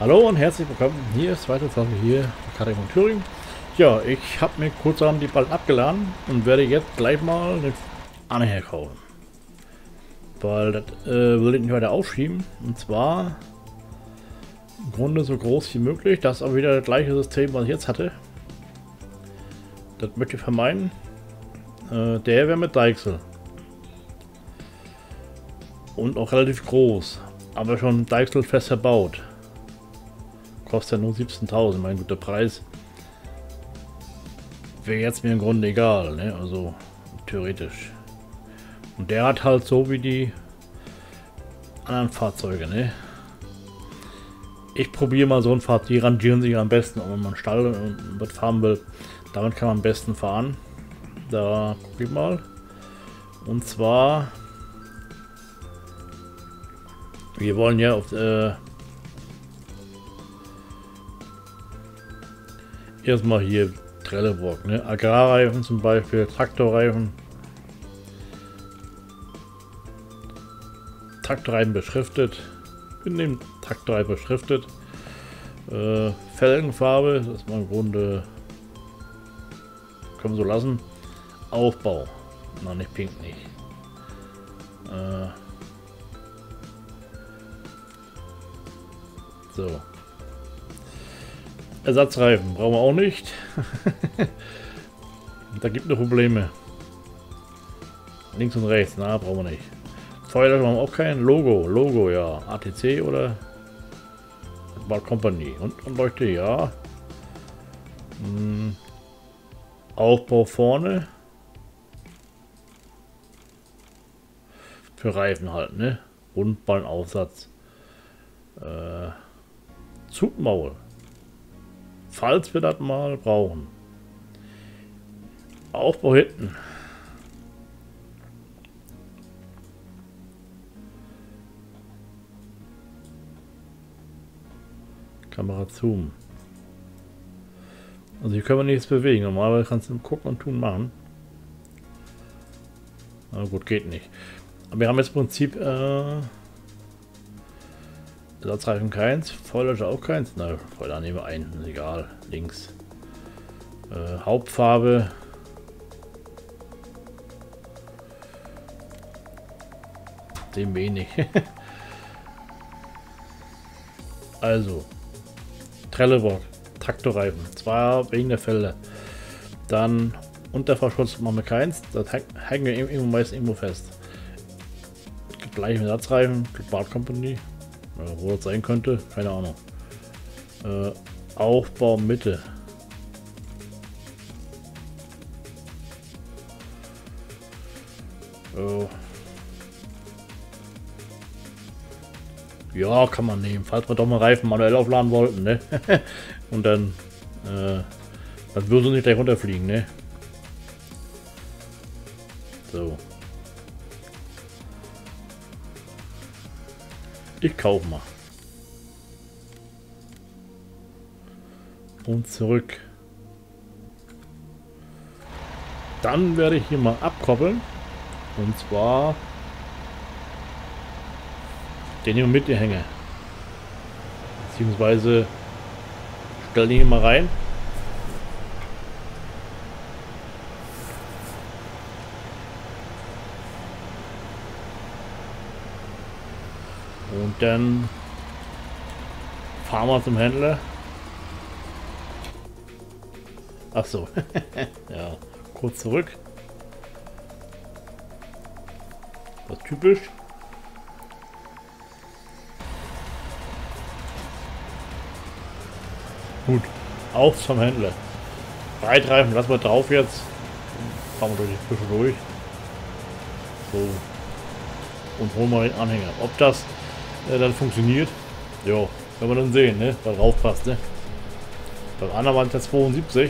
Hallo und herzlich willkommen. Hier ist zweite Folge hier, Karin von Thüringen. Ja, ich habe mir kurzerhand die bald abgeladen und werde jetzt gleich mal den Anhänger kaufen. Weil das will ich nicht weiter aufschieben. Und zwar im Grunde so groß wie möglich. Das ist auch wieder das gleiche System, was ich jetzt hatte. Das möchte ich vermeiden. Der wäre mit Deichsel. Und auch relativ groß. Aber schon Deichsel fest verbaut. Kostet ja nur 17.000, mein guter Preis. Wäre jetzt mir im Grunde egal, ne? Also theoretisch. Und der hat halt so wie die anderen Fahrzeuge, ne? Ich probiere mal so ein Fahrzeug, die rangieren sich am besten, wenn man einen Stall und was fahren will. Damit kann man am besten fahren. Da gucke ich mal. Und zwar, wir wollen ja auf erstmal hier Trelleborg, ne? Agrarreifen zum Beispiel, Traktorreifen. Traktorreifen beschriftet. In dem Traktorreifen beschriftet. Felgenfarbe, das ist mal im Grunde, können wir so lassen. Aufbau. Nein, nicht pink nicht. So. Ersatzreifen brauchen wir auch nicht. Da gibt es Probleme. Links und rechts, na, brauchen wir nicht. Feuerlöscher haben wir auch kein. Logo, ja. ATC oder Bad Company. Und Leuchte, ja. Aufbau vorne. Für Reifen halt, ne? Rundballenaufsatz. Zugmaul. Falls wir das mal brauchen. Aufbau hinten. Kamera Zoom. Also hier können wir nichts bewegen. Normalerweise kannst du gucken und tun machen. Na gut, geht nicht. Aber wir haben jetzt im Prinzip Ersatzreifen keins, Feuerlöscher auch keins. Na, Feuerlöscher nehmen wir ein, ist egal. Links. Hauptfarbe. Dem wenig. Also. Trelleborg. Traktorreifen. Zwar wegen der Felder. Dann Unterfahrschutz machen wir keins. Das hängen wir irgendwo meist irgendwo fest. Es gibt gleich Ersatzreifen. Bad Company. Wo das sein könnte, keine Ahnung. Aufbau Mitte. Ja, kann man nehmen, falls wir doch mal Reifen manuell aufladen wollten, ne? Und dann, das würde nicht gleich runterfliegen, ne? So. Ich kaufe mal. Und zurück. Dann werde ich hier mal abkoppeln. Und zwar den hier mit den Hänger. Beziehungsweise stelle den hier mal rein. Und dann fahren wir zum Händler. Ach so. Ja, kurz zurück. Das ist typisch. Gut, auf zum Händler. Breitreifen lassen wir drauf jetzt. Fahren wir durch die Fische durch. So. Und holen wir den Anhänger. Ob das dann funktioniert, ja, werden wir dann sehen, ne? Was drauf passt, ne? Beim anderen waren es jetzt 72.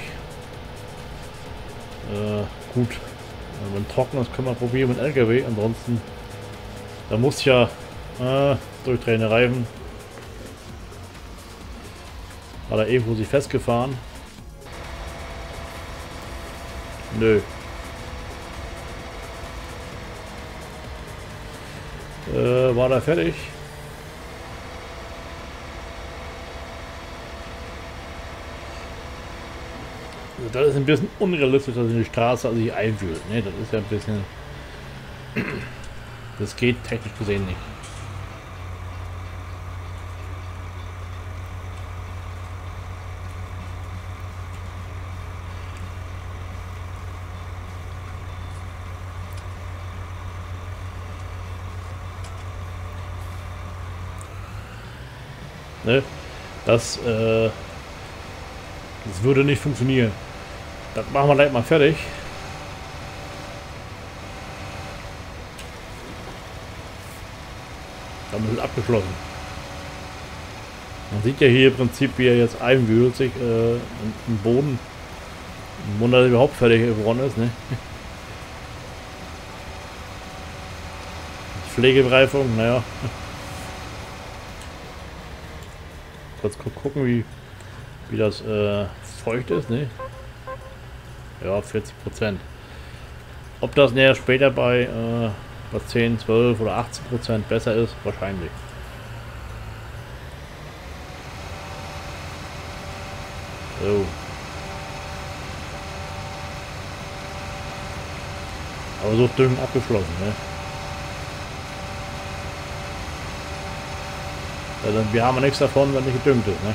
Gut. Wenn trocken ist, können wir probieren mit LKW. Ansonsten, da muss ja durchdrehende Reifen. Hat er irgendwo sich festgefahren? Nö. War da fertig? Also das ist ein bisschen unrealistisch, dass die Straße sich einwühlt. Ne? Das ist ja ein bisschen... Das geht technisch gesehen nicht. Ne? Das würde nicht funktionieren. Das machen wir gleich mal fertig. Damit ist abgeschlossen. Man sieht ja hier im Prinzip, wie er jetzt einwühlt sich im Boden. Ein Wunder, dass er überhaupt fertig geworden ist. Ne? Pflegebereifung, naja. Kurz gucken, wie das feucht ist. Ne? Ja, 40%. Ob das näher später bei 10, 12 oder 18% besser ist, wahrscheinlich. So. Aber so ist Düngen abgeschlossen, ne? Also wir haben nichts davon, wenn nicht gedüngt ist, ne?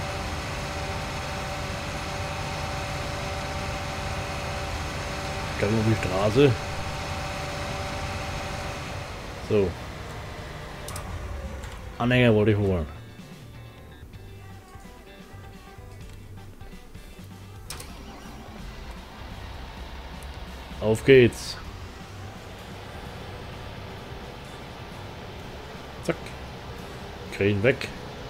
Ich kann nur die Straße. So. Anhänger wollte ich holen. Auf geht's. Zack. Kriegen weg.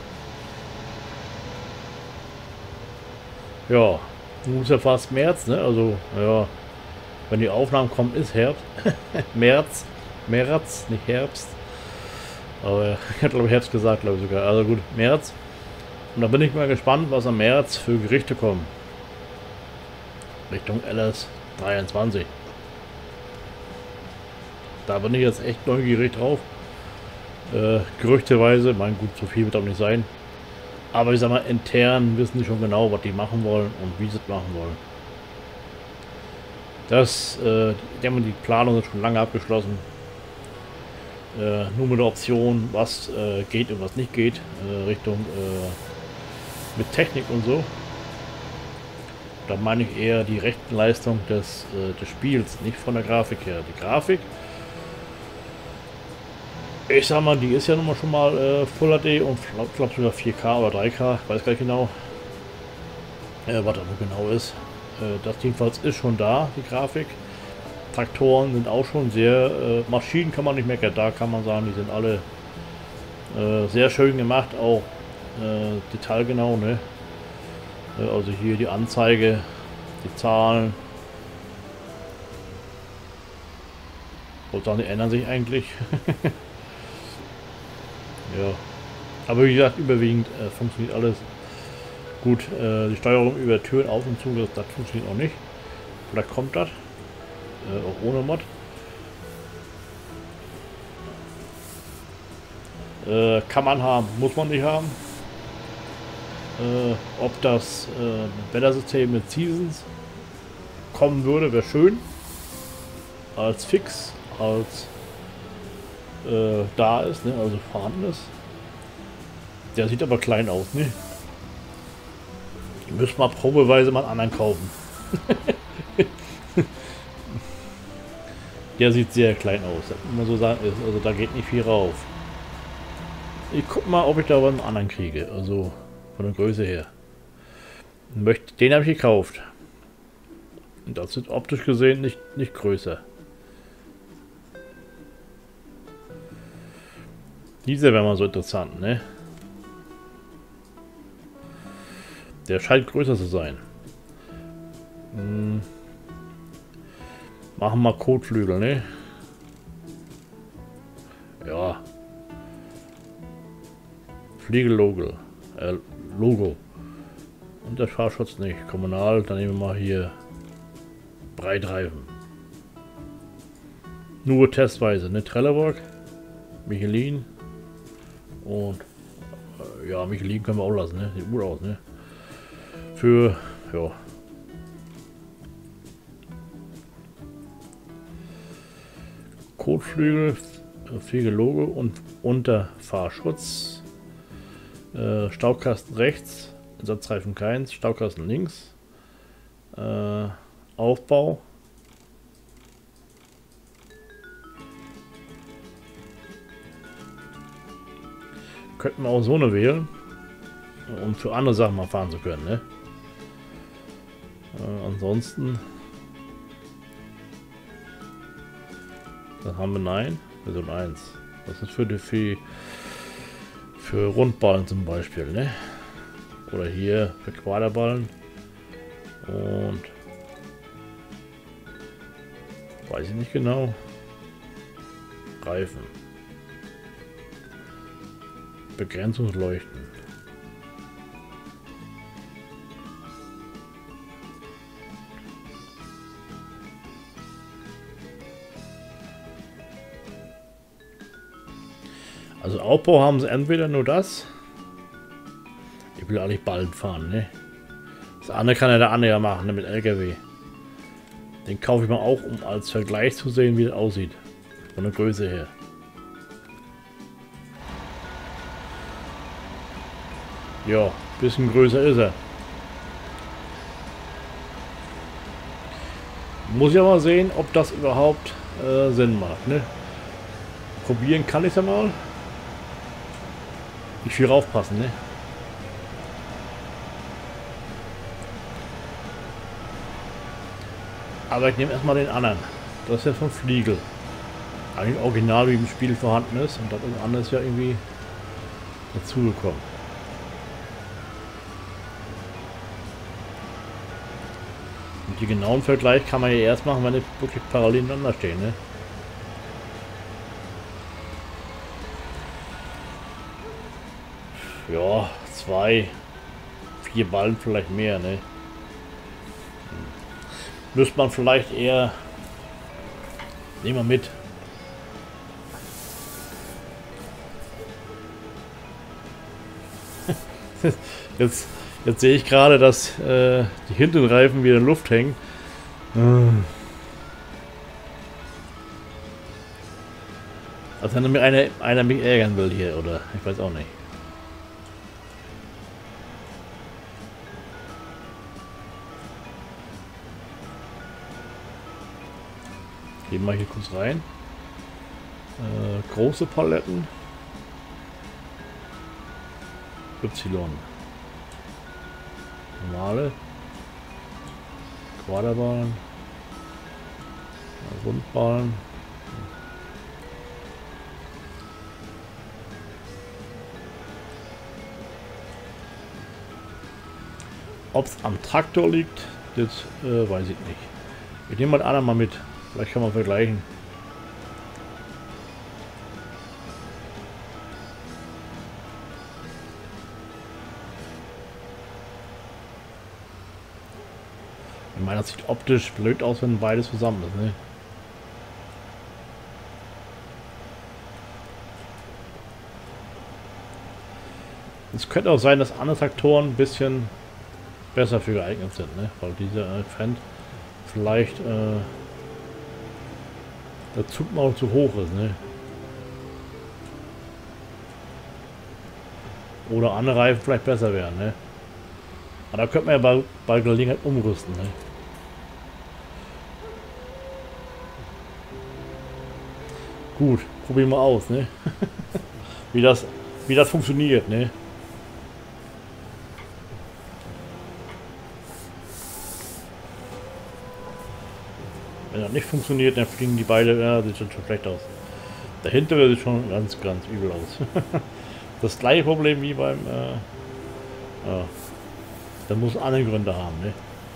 Ja. Nun ist ja fast März, ne? Also, ja. Wenn die Aufnahmen kommen, ist Herbst. März. März, nicht Herbst. Aber ich hätte, glaube ich, Herbst gesagt, glaube ich sogar. Also gut, März. Und da bin ich mal gespannt, was am März für Gerichte kommen. Richtung LS 23. Da bin ich jetzt echt neugierig drauf. Gerüchteweise, mein gut, so viel wird auch nicht sein. Aber ich sag mal, intern wissen die schon genau, was die machen wollen und wie sie es machen wollen. Ich denke mal, die Planung ist schon lange abgeschlossen. Nur mit der Option, was geht und was nicht geht, Richtung mit Technik und so. Da meine ich eher die Rechenleistung des Spiels, nicht von der Grafik her. Die Grafik, ich sag mal, die ist ja nun mal schon mal Full HD und ich glaube sogar 4K oder 3K, ich weiß gar nicht genau, was da genau ist. Das jedenfalls ist schon da, die Grafik. Traktoren sind auch schon sehr, Maschinen kann man nicht meckern, da kann man sagen, die sind alle sehr schön gemacht, auch detailgenau, ne? Also hier die Anzeige, die Zahlen. Und dann ändern sich eigentlich. Ja. Aber wie gesagt, überwiegend funktioniert alles gut. Die Steuerung über Türen auf und zu, das funktioniert auch nicht. Vielleicht kommt das. Auch ohne Mod. Kann man haben, muss man nicht haben. Ob das Wettersystem mit Seasons kommen würde, wäre schön. Als fix, als da ist, ne? Also vorhanden ist. Der sieht aber klein aus, ne? Müssen wir probeweise mal einen anderen kaufen. Der sieht sehr klein aus, das muss man so sagen. Also da geht nicht viel rauf. Ich guck mal, ob ich da einen anderen kriege. Also von der Größe her. Den habe ich gekauft. Und das ist optisch gesehen nicht größer. Dieser wäre mal so interessant, ne? Der scheint größer zu sein. Machen wir Kotflügel, ne? Ja. Fliegellogo. Logo. Und der Fahrschutz nicht. Kommunal, dann nehmen wir mal hier Breitreifen. Nur testweise, ne? Trelleborg, Michelin und ja, Michelin können wir auch lassen, ne? Sieht gut aus, ne? Für, ja, Kotflügel, Fliegeloge und Unterfahrschutz. Staubkasten rechts, Ersatzreifen keins, Staubkasten links. Aufbau. Könnten wir auch so eine wählen, um für andere Sachen mal fahren zu können, ne? Ansonsten, dann haben wir nein, Version 1. Das ist für Rundballen zum Beispiel, ne? Oder hier für Quaderballen und weiß ich nicht genau. Reifen. Begrenzungsleuchten. Also Aufbau haben sie entweder nur das. Ich will eigentlich bald fahren, ne? Das andere kann ja der andere ja machen, ne, mit LKW. Den kaufe ich mal auch, um als Vergleich zu sehen, wie das aussieht. Von der Größe her. Ja, bisschen größer ist er. Muss ja mal sehen, ob das überhaupt Sinn macht, ne? Probieren kann ich es ja mal. Ich will raufpassen, ne? Aber ich nehme erstmal den anderen. Das ist ja von Fliegel. Eigentlich original wie im Spiel vorhanden ist. Und das andere ist ja irgendwie dazugekommen. Und die genauen Vergleich kann man ja erst machen, wenn die wirklich parallel nebeneinander stehen, ne? Ja, 2, 4 Ballen vielleicht mehr, ne? Müsste man vielleicht eher... Nehmen wir mit. Jetzt sehe ich gerade, dass die hinteren Reifen wieder in Luft hängen. Als wenn mir einer mich ärgern will hier, oder? Ich weiß auch nicht. Gehen wir hier kurz rein. Große Paletten. Y. Normale. Quaderballen. Rundballen. Ob es am Traktor liegt, das weiß ich nicht. Ich nehme mal den anderen mal mit. Vielleicht kann man vergleichen. Ich meine, das sieht optisch blöd aus, wenn beides zusammen ist, ne? Es könnte auch sein, dass andere Traktoren ein bisschen besser für geeignet sind, ne? Weil dieser Fendt vielleicht der Zug noch zu hoch ist, ne? Oder andere Reifen vielleicht besser wären, ne? Aber da könnte man ja bei Gelegenheit umrüsten, ne? Gut, probieren wir aus, ne? wie das funktioniert, ne? Wenn das nicht funktioniert, dann fliegen die beide, ja, sieht schon schlecht aus. Der hintere sieht schon ganz übel aus. Das gleiche Problem wie beim, ja. Da muss andere Gründe haben, ne?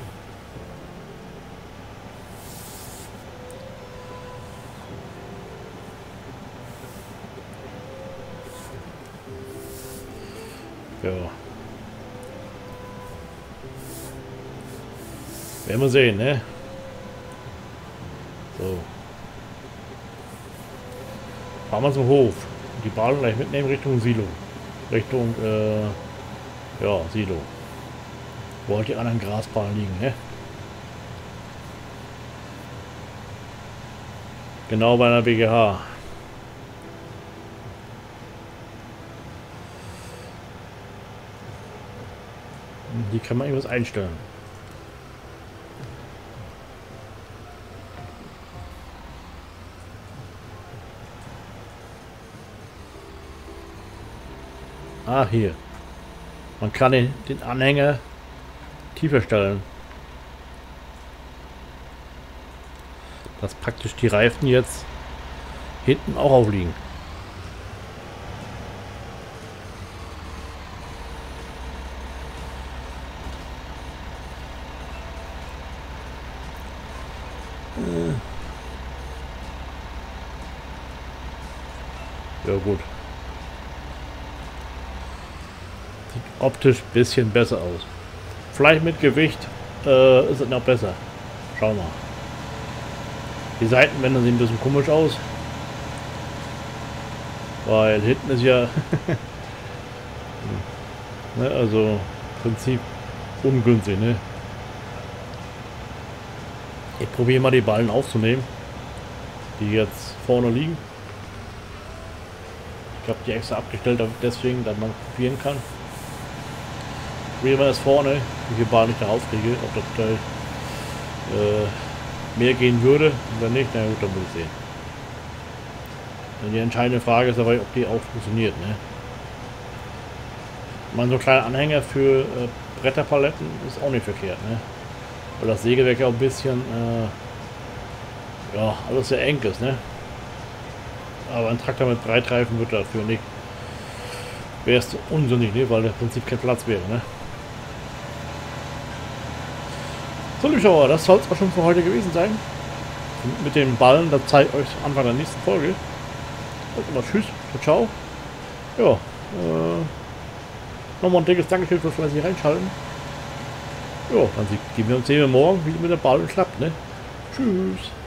Ja. Werden wir sehen, ne? So. Fahren wir zum Hof. Die Bahn gleich mitnehmen Richtung Silo. Richtung, ja, Silo. Wo halt die anderen Grasballen liegen, ne? Genau bei einer BGH. Hier kann man irgendwas einstellen. Ah, hier. Man kann den Anhänger tiefer stellen. Dass praktisch die Reifen jetzt hinten auch aufliegen. Ja gut. Sieht optisch ein bisschen besser aus. Vielleicht mit Gewicht ist es noch besser. Schauen wir mal. Die Seitenwände sehen ein bisschen komisch aus. Weil hinten ist ja ne, also im Prinzip ungünstig. Ne? Ich probiere mal die Ballen aufzunehmen, die jetzt vorne liegen. Ich habe die extra abgestellt, deswegen, dass man probieren kann. Probieren wir das vorne, wie viele Ballen ich da aufkriege, ob das Teil mehr gehen würde oder nicht. Na gut, dann muss ich sehen. Und die entscheidende Frage ist aber, ob die auch funktioniert. Ne? Man so kleine Anhänger für Bretterpaletten ist auch nicht verkehrt. Ne? Weil das Sägewerk ja auch ein bisschen ja, alles sehr eng ist. Ne? Aber ein Traktor mit Breitreifen wird dafür nicht. Wäre es unsinnig, ne? Weil der im Prinzip kein Platz wäre. Ne? So, Zuschauer, das soll es auch schon für heute gewesen sein. Und mit den Ballen, das zeige ich euch Anfang der nächsten Folge. Also mal tschüss, ciao. Ja, nochmal ein dickes Dankeschön fürs fleißig reinschalten. Ja, dann sehen wir uns morgen, wie mit der Ballen klappt. Ne? Tschüss.